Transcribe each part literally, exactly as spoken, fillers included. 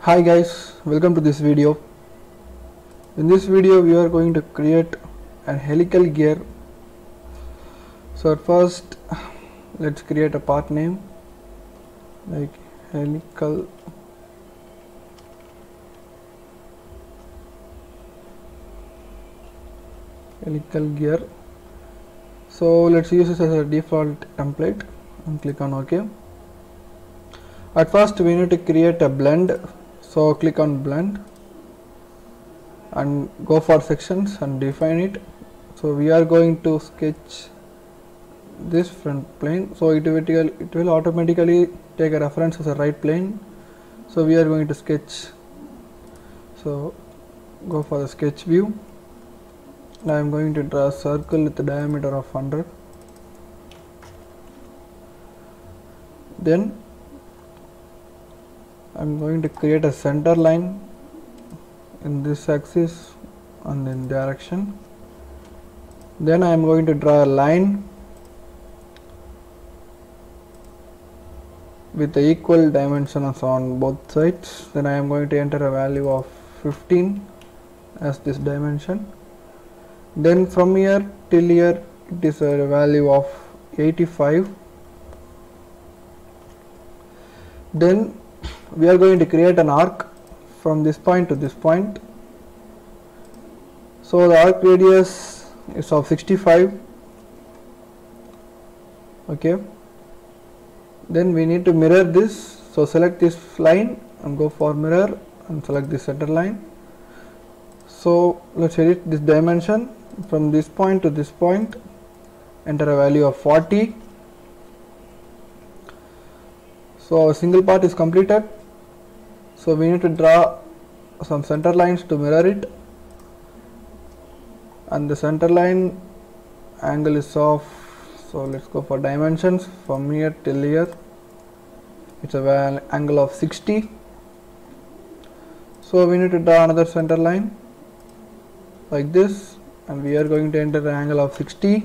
Hi guys, welcome to this video. In this video we are going to create a helical gear. So first let's create a part name like helical helical gear. So let's use this as a default template and click on OK. At first we need to create a blend, so click on blend and go for sections and define it. So we are going to sketch this front plane, so it will, it will automatically take a reference as a right plane. So we are going to sketch, so go for the sketch view. Now I am going to draw a circle with a diameter of one hundred. Then I am going to create a center line in this axis and in direction. Then I am going to draw a line with the equal dimensions on both sides. Then I am going to enter a value of fifteen as this dimension. Then from here till here it is a value of eighty-five. Then we are going to create an arc from this point to this point. So the arc radius is of sixty-five. Okay. Then we need to mirror this. So select this line and go for mirror and select the center line. So let's edit this dimension from this point to this point. Enter a value of forty. So our single part is completed. So we need to draw some center lines to mirror it, and the center line angle is of, so let's go for dimensions from here till here. It's a angle of sixty. So we need to draw another center line like this, and we are going to enter an angle of sixty.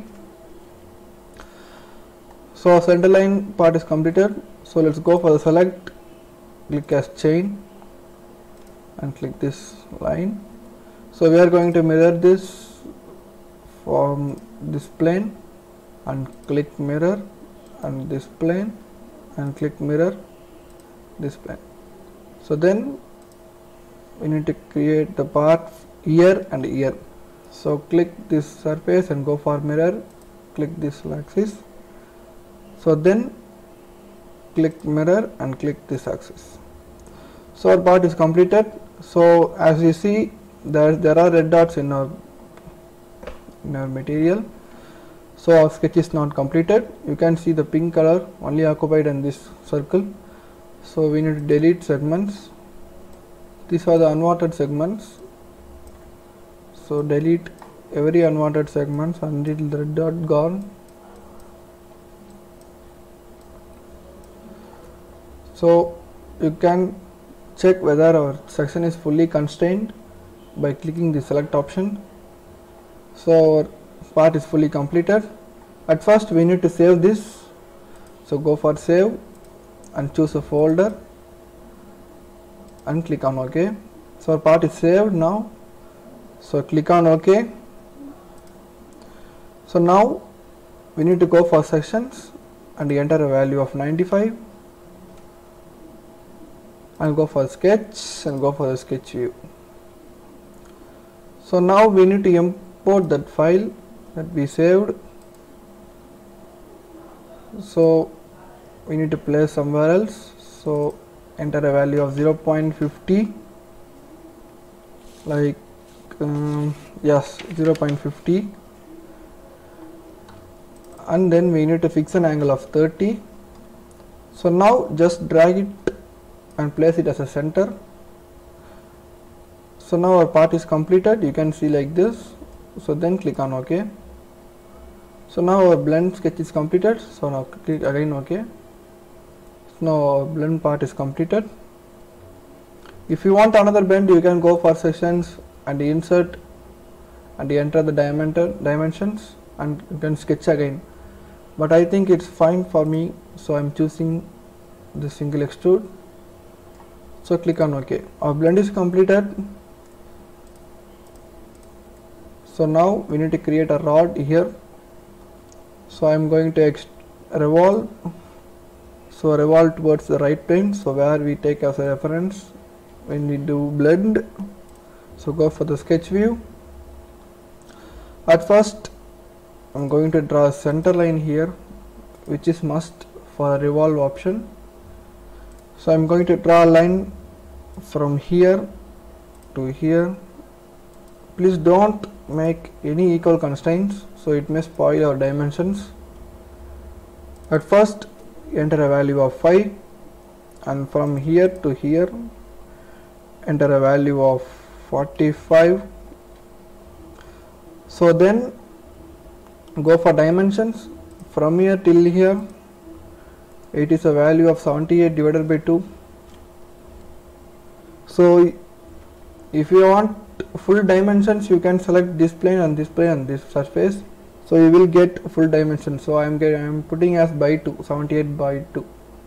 So our center line part is completed. So let's go for the select, click as chain and click this line. So we are going to mirror this from this plane and click mirror, and this plane and click mirror this plane. So then we need to create the part here and here. So click this surface and go for mirror, click this axis. So then click mirror and click this axis. So our part is completed. So as you see, there there are red dots in our in our material. So our sketch is not completed. You can see the pink color only occupied in this circle. So we need to delete segments. These are the unwanted segments. So delete every unwanted segments until the red dot gone. So you can check whether our section is fully constrained by clicking the select option. So our part is fully completed. At first we need to save this. So go for save and choose a folder and click on OK. So our part is saved now. So click on OK. So now we need to go for sections and enter a value of ninety-five. I'll go for sketch and go for the sketch view. So now we need to import that file that we saved. So we need to place somewhere else. So enter a value of zero point five zero, like um, yes, zero point five zero, and then we need to fix an angle of thirty. So now just drag it and place it as a center. So now our part is completed. You can see like this. So then click on OK. So now our blend sketch is completed. So now click again OK. So now our blend part is completed. If you want another blend, you can go for sections and insert and enter the diameter dimensions and you can sketch again. But I think it's fine for me, so I'm choosing the single extrude. So click on OK. Our blend is completed. So now we need to create a rod here. So I am going to revolve. So revolve towards the right plane. So where we take as a reference when we do blend. So go for the sketch view. At first I am going to draw a center line here, which is must for a revolve option. So I am going to draw a line from here to here. Please don't make any equal constraints, so it may spoil our dimensions. At first enter a value of five, and from here to here enter a value of forty-five. So then go for dimensions. From here till here it is a value of seventy-eight divided by two. So if you want full dimensions, you can select this plane and this plane and this surface, so you will get full dimensions. So I am getting, I am putting as by two, seventy-eight by two.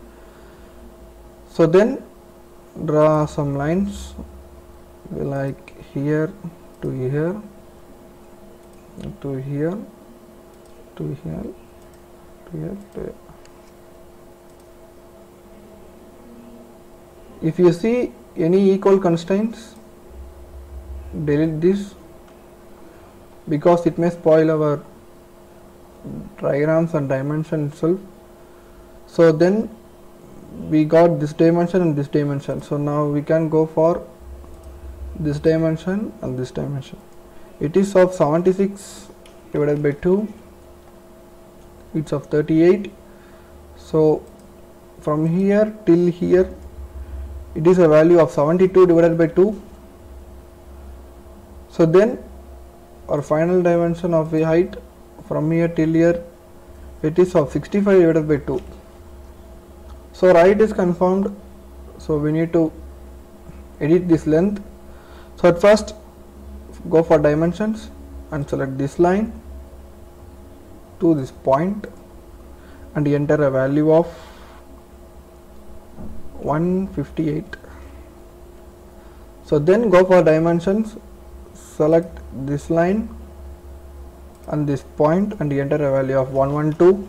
So then draw some lines like here to here to here to here to here to here. If you see any equal constraints, delete this, because it may spoil our diagrams and dimension itself. So then we got this dimension and this dimension. So now we can go for this dimension and this dimension. It is of seventy-six divided by two. It's of thirty-eight. So from here till here it is a value of seventy-two divided by two. So then our final dimension of the height from here till here, it is of sixty-five divided by two. So right is confirmed. So we need to edit this length. So at first go for dimensions and select this line to this point and enter a value of one fifty-eight. So then go for dimensions, select this line and this point and enter a value of one twelve.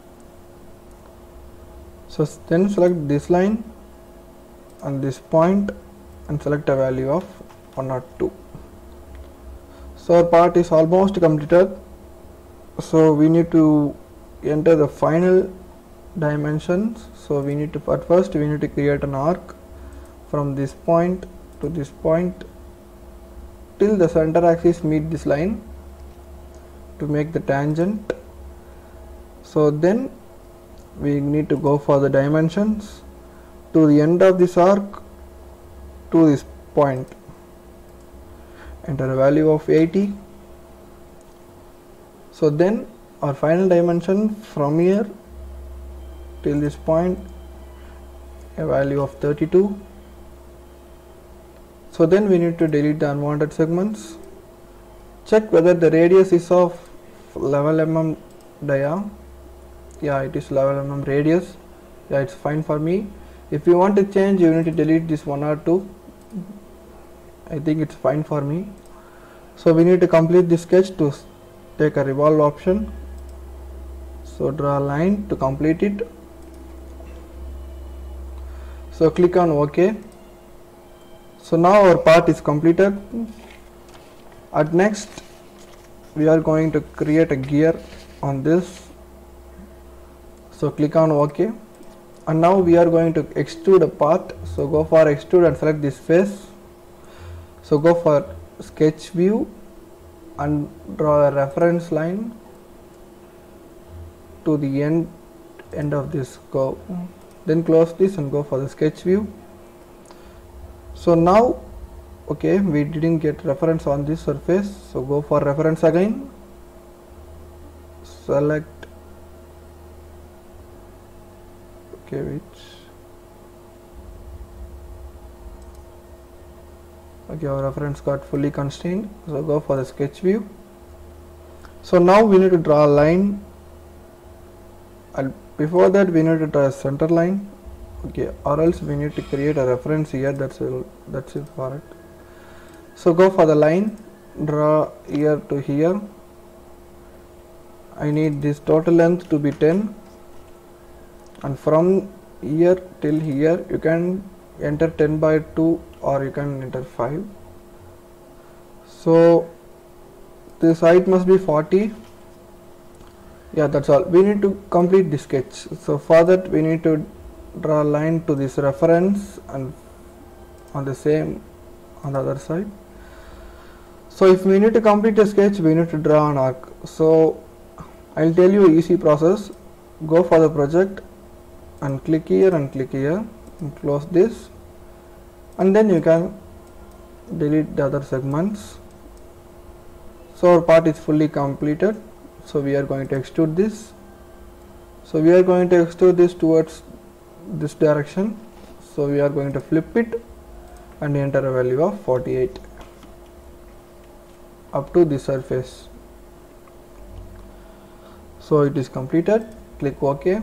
So then select this line and this point and select a value of one oh two. So our part is almost completed. So we need to enter the final dimensions. So we need to, at first we need to create an arc from this point to this point till the center axis meet this line to make the tangent. So then we need to go for the dimensions to the end of this arc to this point, enter a value of eighty. So then our final dimension from here till this point, a value of thirty-two. So then we need to delete the unwanted segments. Check whether the radius is of eleven millimeter dia. Yeah, it is eleven millimeter radius. Yeah, it's fine for me. If you want to change, you need to delete this one or two. I think it's fine for me. So we need to complete this sketch to take a revolve option. So draw a line to complete it. So click on OK. So now our part is completed. At next we are going to create a gear on this. So click on OK. And now we are going to extrude a part. So go for extrude and select this face. So go for sketch view and draw a reference line to the end end of this curve. Then close this and go for the sketch view. So now, okay, we didn't get reference on this surface, so go for reference again, select, okay, which, okay, our reference got fully constrained, so go for the sketch view. So now we need to draw a line, and before that we need to draw a center line. Okay, or else we need to create a reference here. That's it, that's it for it. So go for the line, draw here to here. I need this total length to be ten, and from here till here you can enter ten by two or you can enter five. So this height must be forty. Yeah, that's all. We need to complete the sketch. So for that we need to draw a line to this reference and on the same on the other side. So if we need to complete a sketch, we need to draw an arc. So I'll tell you an easy process. Go for the project and click here and click here and close this, and then you can delete the other segments. So our part is fully completed. So we are going to extrude this. So we are going to extrude this towards this direction. So we are going to flip it and enter a value of forty-eight up to the surface. So it is completed. Click OK.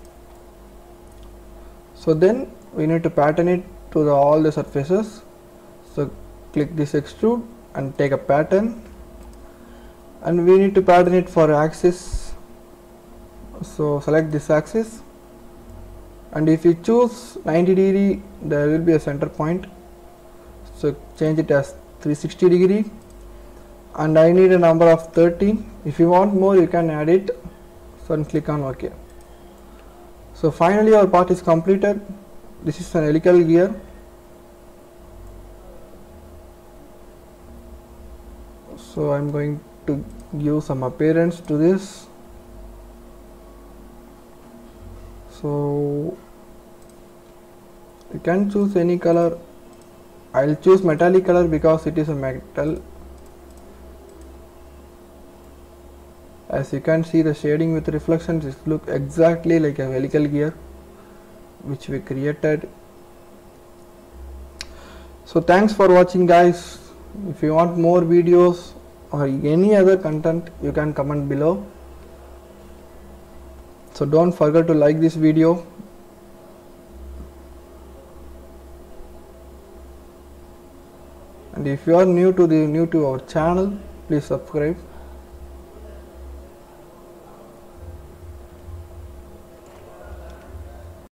So then we need to pattern it to the, all the surfaces. So click this extrude and take a pattern, and we need to pattern it for axis. So select this axis, and if you choose ninety degree, there will be a center point. So change it as three hundred sixty degree, and I need a number of thirteen. If you want more, you can add it. So and click on OK. So finally our part is completed. This is an helical gear. So I'm going to give some appearance to this. So you can choose any color. I'll choose metallic color because it is a metal. As you can see, the shading with reflections is look exactly like a helical gear which we created. So thanks for watching, guys. If you want more videos or any other content, you can comment below. So don't forget to like this video. And if you are new to the new to our channel, please subscribe.